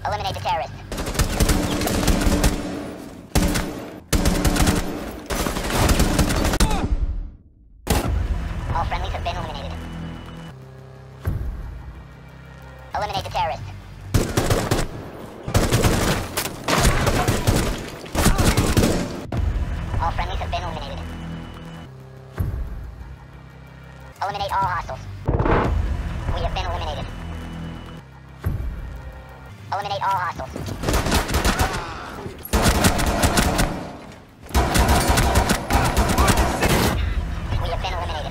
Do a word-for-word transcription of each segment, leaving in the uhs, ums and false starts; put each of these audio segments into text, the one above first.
Eliminate the terrorists. All friendlies have been eliminated. Eliminate the terrorists. All friendlies have been eliminated. Eliminate all hostiles. We have been eliminated. Eliminate all hostiles. We have been eliminated.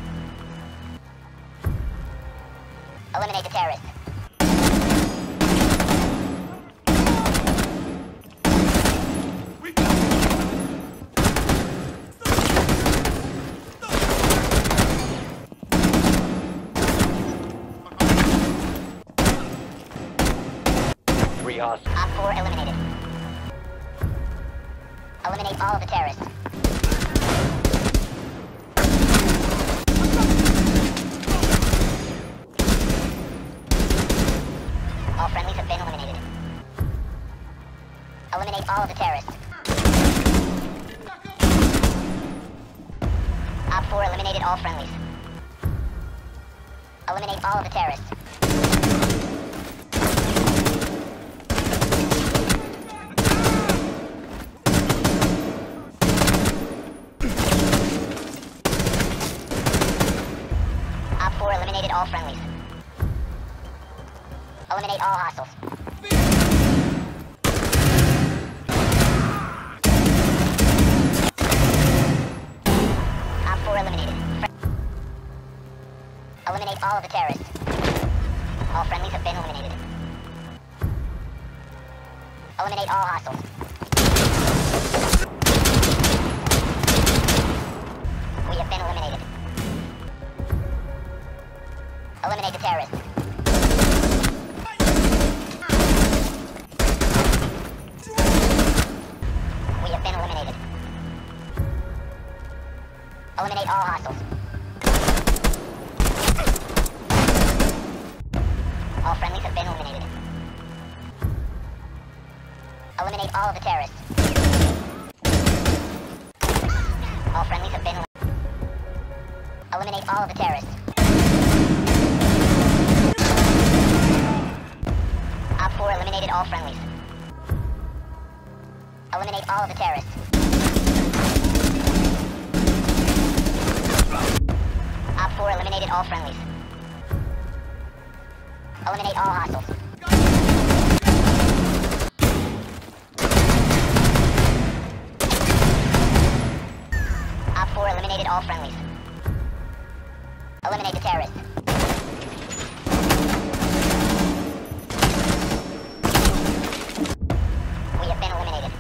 Eliminate the terrorists. Three hostiles. Op four eliminated. Eliminate all of the terrorists. All friendlies have been eliminated. Eliminate all of the terrorists. Op four eliminated all friendlies. Eliminate all of the terrorists. Op four eliminated all friendlies. Eliminate all hostiles. Op four eliminated. Eliminate all of the terrorists. All friendlies have been eliminated. Eliminate all hostiles. We have been eliminated. Eliminate the terrorists. We have been eliminated. Eliminate all hostiles. All friendlies have been eliminated. Eliminate all of the terrorists. All friendlies have been eliminated. Eliminate all of the terrorists. Op four eliminated all friendlies. Eliminate all of the terrorists. Op four eliminated all friendlies. Eliminate all hostiles. Op four eliminated all friendlies. Eliminate the terrorists. We have been eliminated.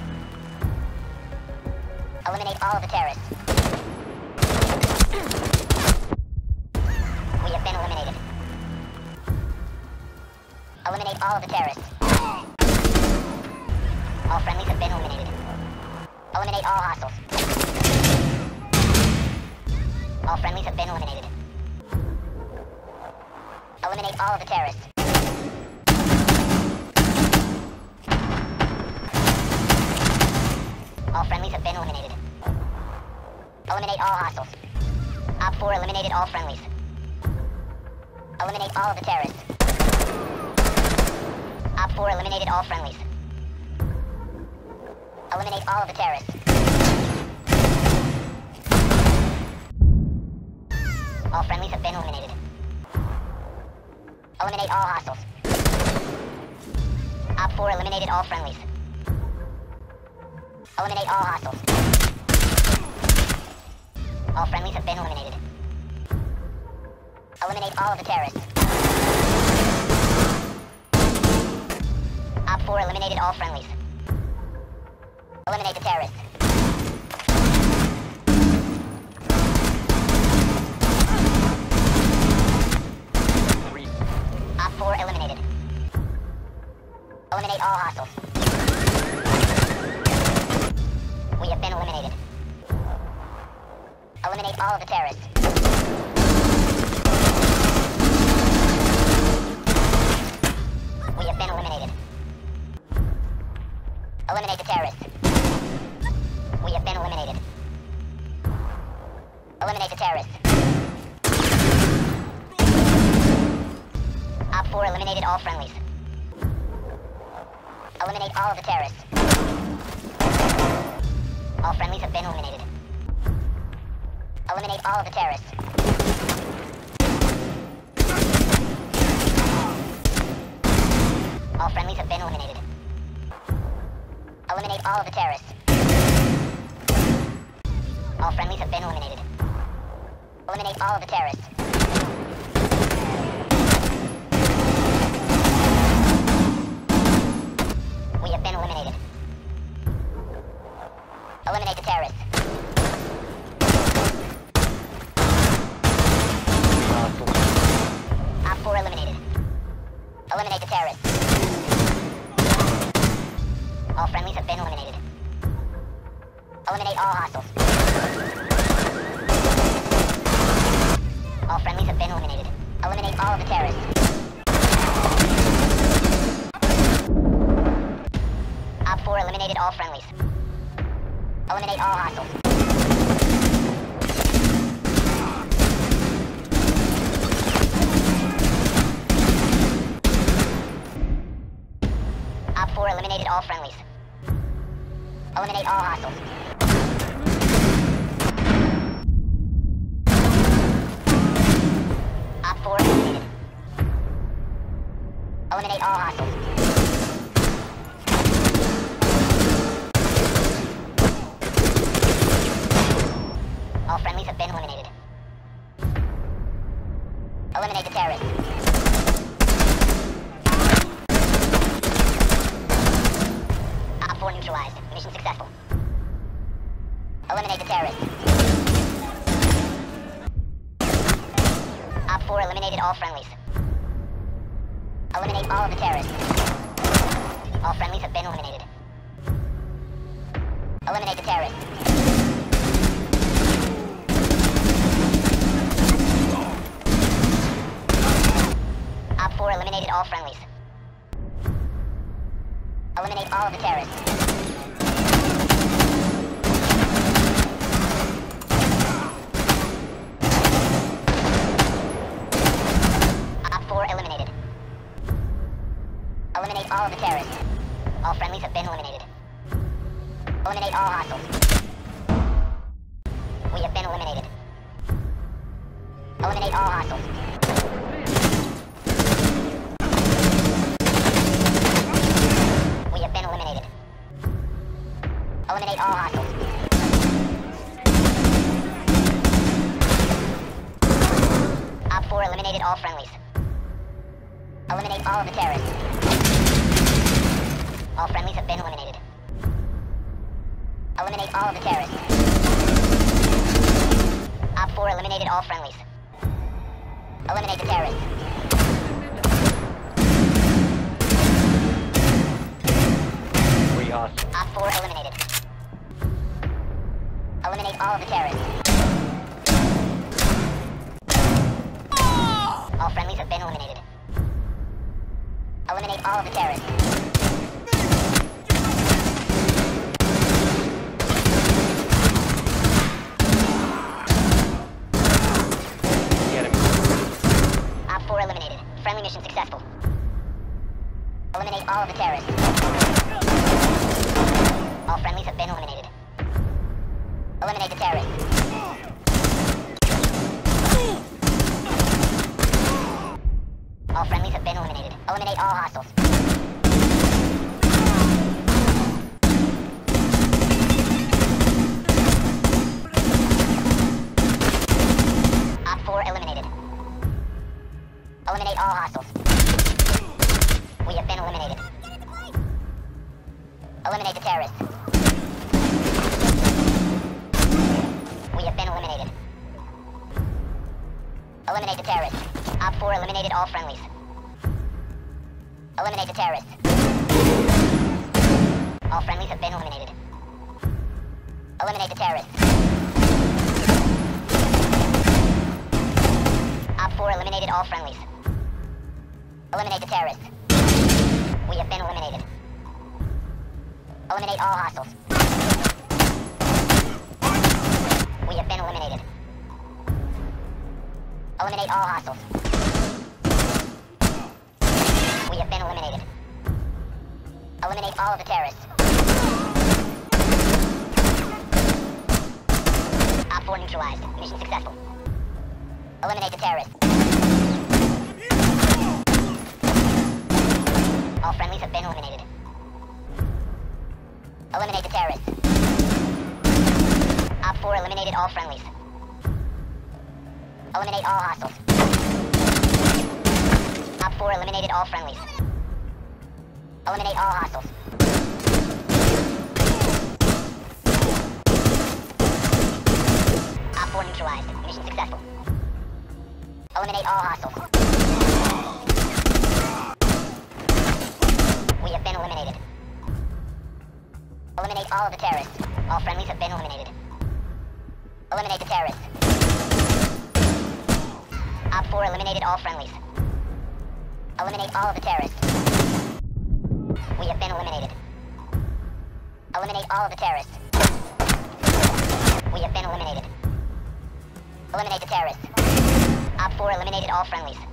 Eliminate all of the terrorists. We have been eliminated. Eliminate all of the terrorists. All friendlies have been eliminated. Eliminate all hostiles. All friendlies have been eliminated. Eliminate all of the terrorists. All friendlies have been eliminated. Eliminate all hostiles. Op four eliminated all friendlies. Eliminate all of the terrorists. Op four eliminated all friendlies. Eliminate all of the terrorists. All friendlies have been eliminated. Eliminate all hostiles. Op four eliminated all friendlies. Eliminate all hostiles. All friendlies have been eliminated. Eliminate all of the terrorists. Op four eliminated all friendlies. Eliminate the terrorists. Three. Op four eliminated. Eliminate all hostiles. We have been eliminated. Eliminate all of the terrorists. We have been eliminated. four eliminated all friendlies. Eliminate all of the terrorists. All friendlies have been eliminated. Eliminate all of the terrorists. All friendlies have been eliminated. Eliminate all of the terrorists. All friendlies have been eliminated. Eliminate all of the terrorists. We have been eliminated. Eliminate the terrorists. Op four eliminated. Eliminate the terrorists. All friendlies have been eliminated. Eliminate all hostiles. All friendlies have been eliminated. Eliminate all of the terrorists. Op four eliminated all friendlies. Eliminate all hostiles. Op four eliminated all friendlies. Eliminate all hostiles. Op four eliminated. Eliminate all hostiles. All friendlies have been eliminated. Eliminate the terrorists. Op four neutralized. Mission successful. Eliminate the terrorists. Op four eliminated all friendlies. Eliminate all of the terrorists. All friendlies have been eliminated. Eliminate the terrorists. Op four eliminated all friendlies. Eliminate all of the terrorists. Op four eliminated. Eliminate all of the terrorists. All friendlies have been eliminated. Eliminate all hostiles. We have been eliminated. Eliminate all hostiles. We have been eliminated. Eliminate all hostiles. Op four eliminated all friendlies. Eliminate all of the terrorists. All friendlies have been eliminated. Eliminate all of the terrorists. Op four eliminated all friendlies. Eliminate the terrorists. Three hostiles. Op four eliminated. Eliminate all of the terrorists. All friendlies have been eliminated. Eliminate all of the terrorists. Get him. Op four eliminated. Friendly mission successful. Eliminate all of the terrorists. All friendlies have been eliminated. Eliminate the terrorists. All friendlies have been eliminated. Eliminate all hostiles. Op four eliminated. Eliminate all hostiles. We have been eliminated. Eliminate the terrorists. We have been eliminated. Eliminate the terrorists. Op four eliminated all friendlies. Eliminate the terrorists. All friendlies have been eliminated. Eliminate the terrorists. Op four eliminated all friendlies. Eliminate the terrorists. We have been eliminated. Eliminate all hostiles. We have been eliminated. Eliminate all hostiles. Eliminate all of the terrorists. Op four neutralized. Mission successful. Eliminate the terrorists. All friendlies have been eliminated. Eliminate the terrorists. Op four eliminated all friendlies. Eliminate all hostiles. Op four eliminated all friendlies. Eliminate all hostiles. Op four neutralized. Mission successful. Eliminate all hostiles. We have been eliminated. Eliminate all of the terrorists. All friendlies have been eliminated. Eliminate the terrorists. Op four eliminated all friendlies. Eliminate all of the terrorists. We have been eliminated. Eliminate all of the terrorists. We have been eliminated. Eliminate the terrorists. Op four eliminated all friendlies.